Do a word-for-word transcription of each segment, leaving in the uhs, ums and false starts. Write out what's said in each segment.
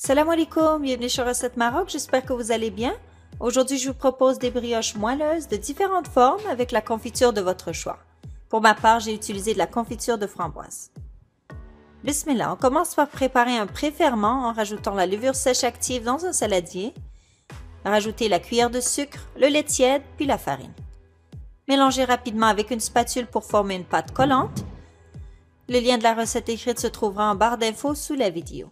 Salam alaikum, bienvenue sur Recette Maroc, j'espère que vous allez bien. Aujourd'hui, je vous propose des brioches moelleuses de différentes formes avec la confiture de votre choix. Pour ma part, j'ai utilisé de la confiture de framboise. Bismillah, on commence par préparer un pré-ferment en rajoutant la levure sèche active dans un saladier. Rajoutez la cuillère de sucre, le lait tiède, puis la farine. Mélangez rapidement avec une spatule pour former une pâte collante. Le lien de la recette écrite se trouvera en barre d'infos sous la vidéo.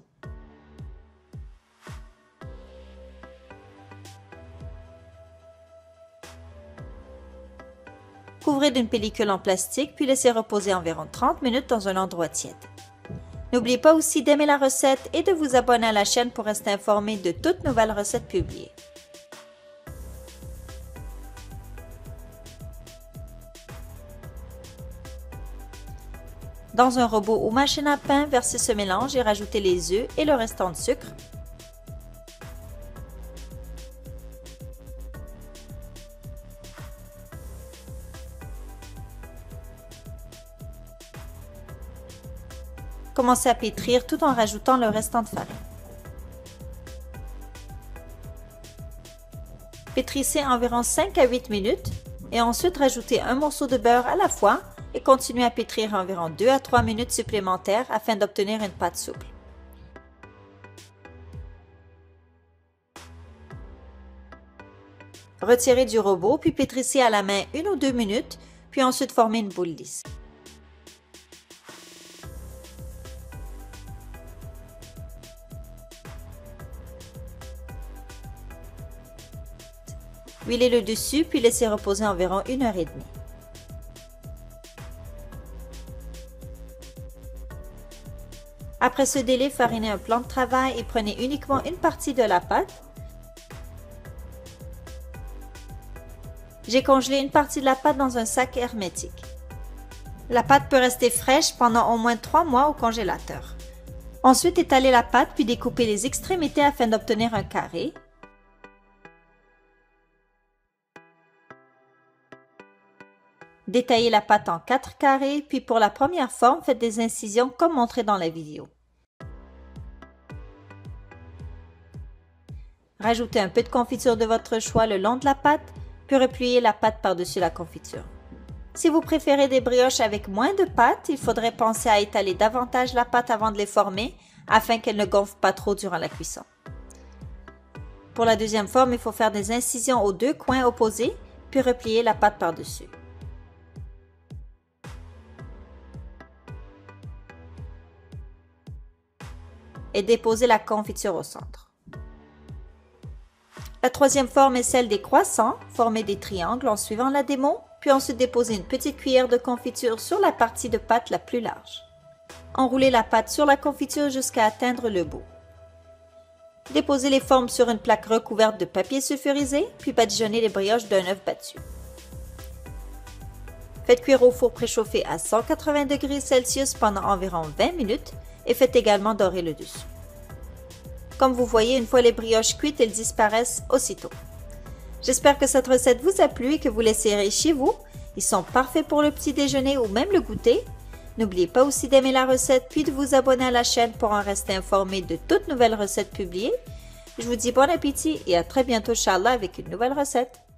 Couvrez d'une pellicule en plastique puis laissez reposer environ trente minutes dans un endroit tiède. N'oubliez pas aussi d'aimer la recette et de vous abonner à la chaîne pour rester informé de toutes nouvelles recettes publiées. Dans un robot ou machine à pain, versez ce mélange et rajoutez les œufs et le restant de sucre. Commencez à pétrir tout en rajoutant le restant de farine. Pétrissez environ cinq à huit minutes et ensuite rajoutez un morceau de beurre à la fois et continuez à pétrir environ deux à trois minutes supplémentaires afin d'obtenir une pâte souple. Retirez du robot puis pétrissez à la main une ou deux minutes puis ensuite formez une boule lisse. Huilez le dessus puis laissez reposer environ une heure et demie. Après ce délai, farinez un plan de travail et prenez uniquement une partie de la pâte. J'ai congelé une partie de la pâte dans un sac hermétique. La pâte peut rester fraîche pendant au moins trois mois au congélateur. Ensuite, étalez la pâte puis découpez les extrémités afin d'obtenir un carré. Détaillez la pâte en quatre carrés, puis pour la première forme, faites des incisions comme montré dans la vidéo. Rajoutez un peu de confiture de votre choix le long de la pâte, puis repliez la pâte par-dessus la confiture. Si vous préférez des brioches avec moins de pâte, il faudrait penser à étaler davantage la pâte avant de les former, afin qu'elle ne gonfle pas trop durant la cuisson. Pour la deuxième forme, il faut faire des incisions aux deux coins opposés, puis replier la pâte par-dessus. Et déposez la confiture au centre. La troisième forme est celle des croissants. Formez des triangles en suivant la démo, puis ensuite déposez une petite cuillère de confiture sur la partie de pâte la plus large. Enroulez la pâte sur la confiture jusqu'à atteindre le bout. Déposez les formes sur une plaque recouverte de papier sulfurisé, puis badigeonnez les brioches d'un œuf battu. Faites cuire au four préchauffé à cent quatre-vingts degrés Celsius pendant environ vingt minutes et faites également dorer le dessus. Comme vous voyez, une fois les brioches cuites, elles disparaissent aussitôt. J'espère que cette recette vous a plu et que vous l'essayerez chez vous. Ils sont parfaits pour le petit déjeuner ou même le goûter. N'oubliez pas aussi d'aimer la recette puis de vous abonner à la chaîne pour en rester informé de toutes nouvelles recettes publiées. Je vous dis bon appétit et à très bientôt, Inch'Allah, avec une nouvelle recette.